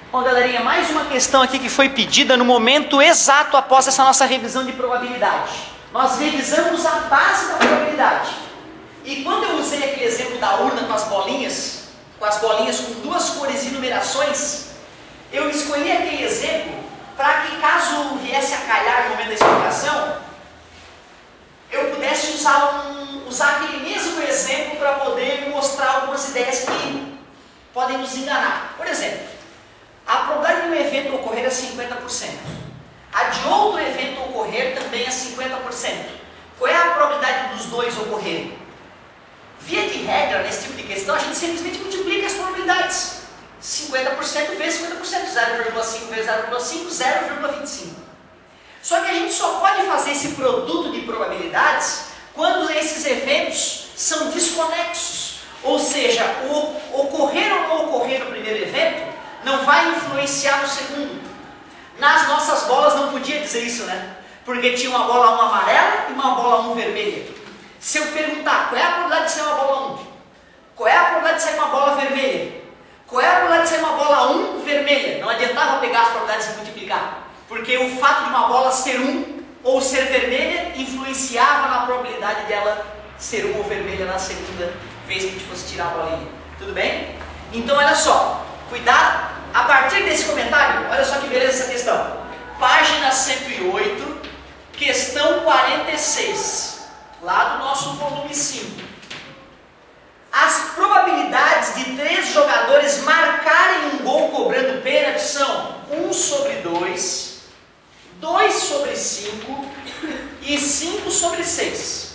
Bom, galerinha, mais uma questão aqui que foi pedida no momento exato após essa nossa revisão de probabilidade. Nós revisamos a base da probabilidade. E quando eu usei aquele exemplo da urna com as bolinhas com duas cores e numerações, eu escolhi aquele exemplo para que, caso viesse a calhar no momento da explicação, eu pudesse usar aquele mesmo exemplo para poder mostrar algumas ideias que podem nos enganar. Por exemplo, a probabilidade de um evento ocorrer é 50%. A de outro evento ocorrer também é 50%. Qual é a probabilidade dos dois ocorrerem? Via de regra, nesse tipo de questão, a gente simplesmente multiplica as probabilidades. 50% vezes 50%, 0,5 vezes 0,5, 0,25. Só que a gente só pode fazer esse produto de probabilidades quando esses eventos são desconexos. Ou seja, o ocorrer ou não ocorrer no primeiro evento não vai influenciar no segundo. Nas nossas bolas não podia dizer isso, né? Porque tinha uma bola 1 amarela e uma bola 1 vermelha. Se eu perguntar qual é a probabilidade de sair uma bola 1, qual é a probabilidade de sair uma bola vermelha, qual é a probabilidade de sair uma bola 1 vermelha, não adiantava pegar as probabilidades e multiplicar. Porque o fato de uma bola ser 1 ou ser vermelha influenciava na probabilidade dela ser 1 ou vermelha na segunda vez que a gente fosse tirar a bolinha. Tudo bem? Então olha só, cuidado. A partir desse comentário, olha só que beleza essa questão. Página 108, questão 46, lá do nosso volume 5. As probabilidades de 3 jogadores marcarem um gol cobrando pênalti são 1 sobre 2, 2 sobre 5 e 5 sobre 6.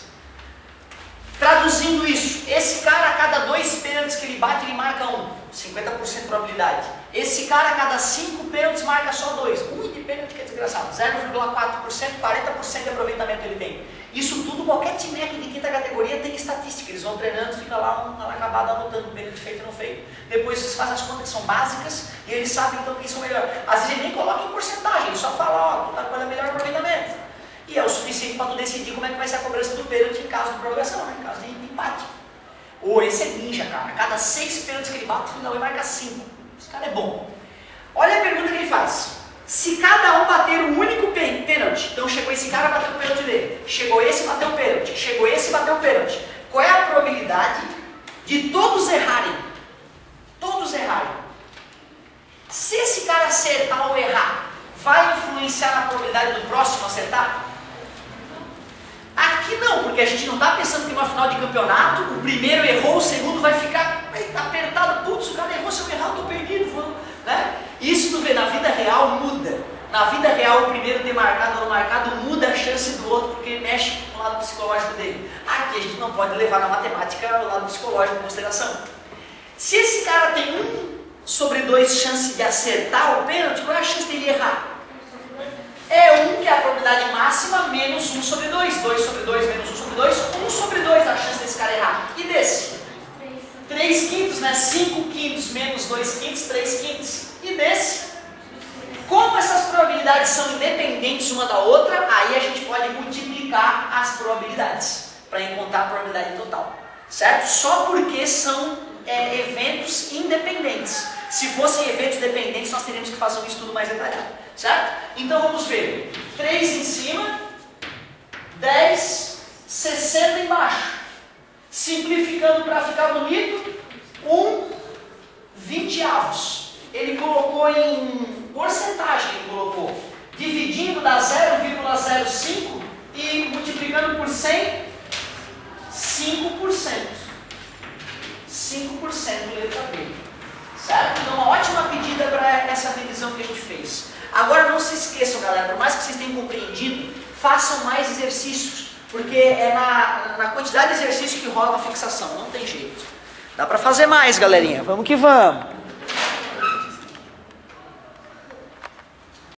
Traduzindo isso, esse cara a cada 2 pênaltis que ele bate, ele marca 1. 50% de probabilidade. Esse cara a cada 5 pênaltis marca só 2. Ui, de pênalti que é desgraçado. 0,4%, 40% de aproveitamento ele tem. Isso tudo, qualquer time de quinta categoria tem estatística. Eles vão treinando, fica lá acabado anotando o pênalti feito e não feito. Depois eles fazem as contas que são básicas e eles sabem então quem são melhor. Às vezes ele nem coloca em porcentagem, ele só fala, ó, qual é o melhor aproveitamento. E é o suficiente para tu decidir como é que vai ser a cobrança do pênalti em caso de prorrogação, né? Em caso de empate. Ou esse é ninja, cara. A cada 6 pênaltis que ele bate, no final ele marca 5. Esse cara é bom. Olha a pergunta que ele faz. Se cada um bater um único pênalti, então chegou esse cara, bateu o pênalti dele. Chegou esse, bateu o pênalti. Chegou esse, bateu o pênalti. Qual é a probabilidade de todos errarem? Todos errarem. Se esse cara acertar ou errar, vai influenciar na probabilidade do próximo acertar? Aqui não, porque a gente não está pensando que numa final de campeonato, o primeiro errou, o segundo vai ficar apertado. Putz, o cara errou, se eu errar, eu estou perdido. Né? Isso tu vê, na vida real muda. Na vida real, o primeiro ter marcado ou não marcado muda a chance do outro, porque mexe com o lado psicológico dele. Aqui a gente não pode levar na matemática o lado psicológico em consideração. Se esse cara tem 1 sobre 2 chance de acertar o pênalti, qual é a chance dele errar? É 1, que é a probabilidade máxima, menos 1 sobre 2. 2 sobre 2 menos 1 sobre 2. 1 sobre 2 a chance desse cara errar. E desse? 3 quintos, né? 5 quintos menos 2 quintos, 3 quintos. E desse? Como essas probabilidades são independentes uma da outra, aí a gente pode multiplicar as probabilidades para encontrar a probabilidade total. Certo? Só porque são eventos independentes. Se fossem eventos dependentes, nós teríamos que fazer um estudo mais detalhado. Certo? Então vamos ver. 3 em cima, 10, 60 embaixo. Simplificando para ficar bonito, 1 20avos. Ele colocou em porcentagem, ele colocou. Dividindo dá 0,05 e multiplicando por 100, 5%. 5% letra B. Certo? Então uma ótima pedida para essa revisão que a gente fez. Agora não se esqueçam, galera, por mais que vocês tenham compreendido, façam mais exercícios, porque é na quantidade de exercício que rola a fixação, não tem jeito. Dá para fazer mais, galerinha, vamos que vamos.